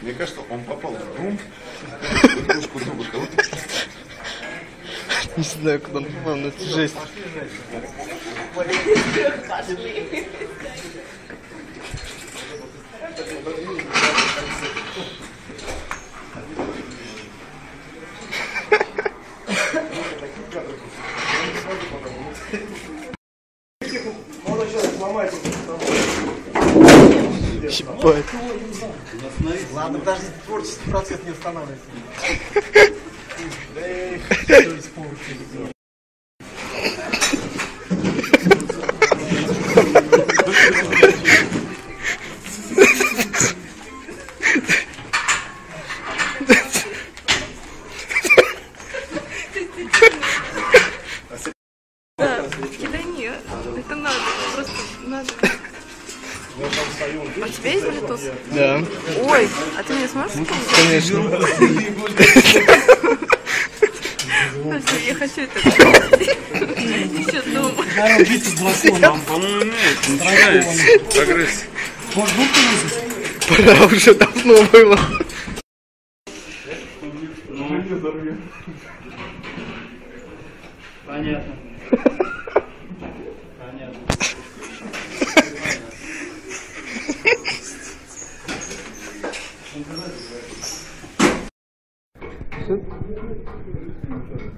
Мне кажется, он попал в дом. Не знаю, куда он попал, но это жесть. Ебать. Ладно, даже творческий процесс не останавливается. Да, кидай, это надо, просто надо. А у тебя есть Bluetooth? Да. Ой, а ты меня сможешь вспомнить? Конечно. Подожди, я хочу это еще дома. По-моему, нет. Прогресс. Пора уже давно было. Понятно. Понятно. Все?